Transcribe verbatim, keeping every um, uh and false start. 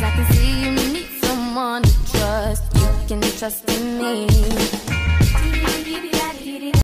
I can see you need someone to trust. You can trust in me.